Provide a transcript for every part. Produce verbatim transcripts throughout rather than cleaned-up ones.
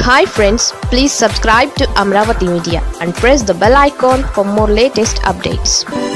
Hi friends, please subscribe to Amaravathi Media and press the bell icon for more latest updates.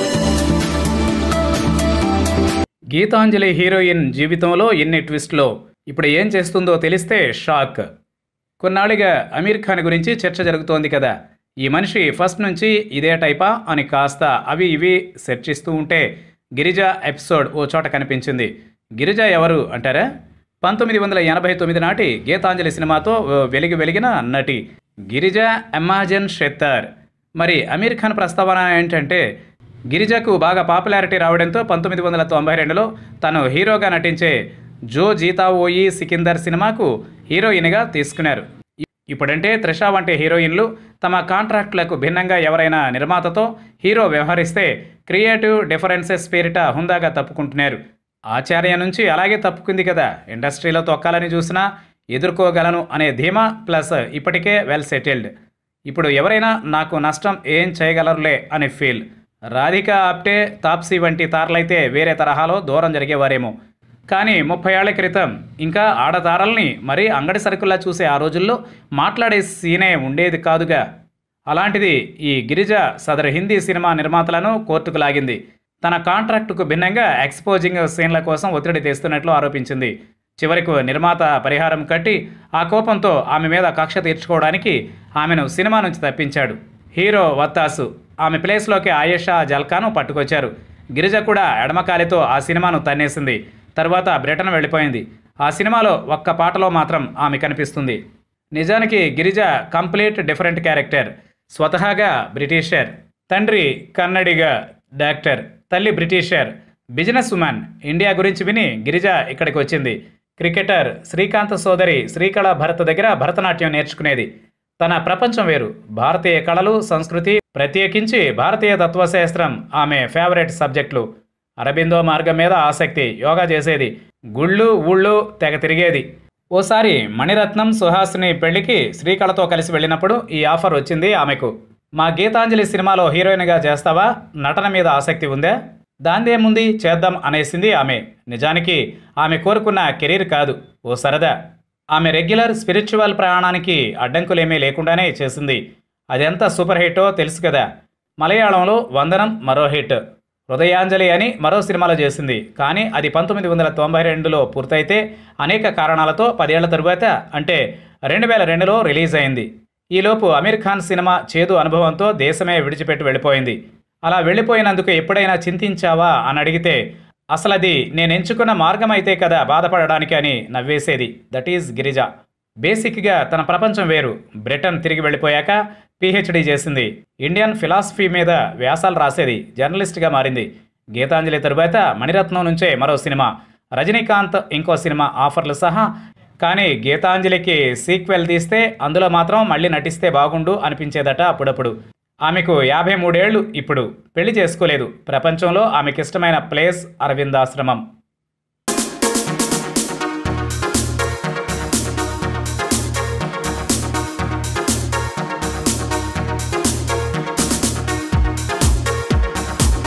Gitanjali heroine జీవితంలో ఎన్ని ట్విస్ట్లో ఇప్పుడు ఏం చేస్తుందో తెలిస్తే షాక్. కొన్నాళ్ళుగా అమీర్ ఖాన్ గురించి చర్చ జరుగుతోంది కదా. ఈ మనిషి ఫస్ట్ నుంచి ఇదే టైపా అని కాస్త అవి ఇవి చర్చిస్తూ ఉంటే గిరిజ ఎపిసోడ్ ఓ చోట కనిపించింది. గిరిజ ఎవరు అంటారా? పంతొమ్మిది వందల ఎనభై తొమ్మిది నాటి గీతాంజలి సినిమాతో వెలిగి వెలిగిన నటి గిరిజ అమాజన్ షెత్తర్. మరి అమీర్ ఖాన్ ప్రస్తావన ఏంటంటే, గిరిజకు బాగా పాపులారిటీ రావడంతో పంతొమ్మిది వందల తొంభై రెండులో తను హీరోగా నటించే జో జీతా ఓయి సికిందర్ సినిమాకు హీరోయిన్గా తీసుకున్నారు. ఇప్పుడంటే త్రిష వంటి హీరోయిన్లు తమ కాంట్రాక్టులకు భిన్నంగా ఎవరైనా నిర్మాతతో హీరో వ్యవహరిస్తే క్రియేటివ్ డిఫరెన్సెస్ పేరిట హుందాగా తప్పుకుంటున్నారు. ఆచార్య నుంచి అలాగే తప్పుకుంది కదా. ఇండస్ట్రీలో తొక్కాలని చూసినా ఎదుర్కోగలను అనే ధీమా, ప్లస్ ఇప్పటికే వెల్ సెటిల్డ్. ఇప్పుడు ఎవరైనా నాకు నష్టం ఏం చేయగలరులే అని ఫీల్. రాధిక ఆప్టే, తాప్సీ వంటి తారలైతే వేరే తరహాలో దూరం జరిగేవారేమో. కానీ ముప్పై ఏళ్ల క్రితం ఇంకా ఆడతారల్ని మరీ అంగడి సరుకుల్లా చూసే ఆ రోజుల్లో మాట్లాడే సీనే ఉండేది కాదుగా. అలాంటిది ఈ గిరిజ సదరు హిందీ సినిమా నిర్మాతలను కోర్టుకు లాగింది. తన కాంట్రాక్టుకు భిన్నంగా ఎక్స్పోజింగ్ సీన్ల కోసం ఒత్తిడి తెస్తున్నట్లు ఆరోపించింది. చివరకు నిర్మాత పరిహారం కట్టి ఆ కోపంతో ఆమె మీద కక్ష తీర్చుకోవడానికి ఆమెను సినిమా నుంచి తప్పించాడు హీరో వత్తాసు. ఆమె ప్లేస్లోకి ఆయేషా జల్కాను పట్టుకొచ్చారు. గిరిజ కూడా ఎడమకాలితో ఆ సినిమాను తన్నేసింది. తర్వాత బ్రిటన్ వెళ్ళిపోయింది. ఆ సినిమాలో ఒక్క పాటలో మాత్రం ఆమె కనిపిస్తుంది. నిజానికి గిరిజ కంప్లీట్ డిఫరెంట్ క్యారెక్టర్. స్వతహాగా బ్రిటిషర్, తండ్రి కన్నడిగా డాక్టర్, తల్లి బ్రిటిషర్, బిజినెస్ ఉమెన్. ఇండియా గురించి విని గిరిజ ఇక్కడికి వచ్చింది. క్రికెటర్ శ్రీకాంత్ సోదరి శ్రీకళ భరత్ దగ్గర భరతనాట్యం నేర్చుకునేది. తన ప్రపంచం వేరు. భారతీయ కళలు, సంస్కృతి, ప్రత్యేకించి భారతీయ తత్వశాస్త్రం ఆమె ఫేవరెట్ సబ్జెక్టులు. అరబిందో మార్గం మీద ఆసక్తి. యోగా చేసేది. గుళ్ళు ఊళ్ళు తెగ తిరిగేది. ఓసారి మణిరత్నం సుహాసిని పెళ్లికి శ్రీకళతో కలిసి వెళ్ళినప్పుడు ఈ ఆఫర్ వచ్చింది ఆమెకు. మా గీతాంజలి సినిమాలో హీరోయిన్గా చేస్తావా? నటన మీద ఆసక్తి ఉందా? దాందేముంది, చేద్దాం అనేసింది ఆమె. నిజానికి ఆమె కోరుకున్న కెరీర్ కాదు, ఓ సరదా. ఆమె రెగ్యులర్ స్పిరిచువల్ ప్రయాణానికి అడ్డంకులేమీ లేకుండానే చేసింది. అదెంత సూపర్ హిట్టో తెలుసు కదా. మలయాళంలో వందనం మరో హిట్, హృదయాంజలి అని మరో సినిమాలో చేసింది. కానీ అది పంతొమ్మిది వందల తొంభై రెండులో పూర్తయితే అనేక కారణాలతో పదేళ్ల తరువాత అంటే రెండు వేల రెండులో రిలీజ్ అయింది. ఈలోపు అమీర్ ఖాన్ సినిమా చేదు అనుభవంతో దేశమే విడిచిపెట్టి వెళ్ళిపోయింది. అలా వెళ్ళిపోయినందుకు ఎప్పుడైనా చింతించావా అని అడిగితే, అసలు అది నేను ఎంచుకున్న మార్గం అయితే కదా బాధపడడానికి అని నవ్వేసేది. That is Girija. బేసిక్గా తన ప్రపంచం వేరు. బ్రిటన్ తిరిగి వెళ్ళిపోయాక పీహెచ్డీ చేసింది. ఇండియన్ ఫిలాసఫీ మీద వ్యాసాలు రాసేది. జర్నలిస్ట్గా మారింది. గీతాంజలి తరువాత మణిరత్నం నుంచే మరో సినిమా, రజనీకాంత్ ఇంకో సినిమా ఆఫర్లు సహా. కానీ గీతాంజలికి సీక్వెల్ తీస్తే అందులో మాత్రం మళ్ళీ నటిస్తే బాగుండు అనిపించేదట అప్పుడప్పుడు. ఆమెకు యాభై మూడేళ్లు ఇప్పుడు. పెళ్లి చేసుకోలేదు. ప్రపంచంలో ఆమెకిష్టమైన ప్లేస్ అరవిందాశ్రమం.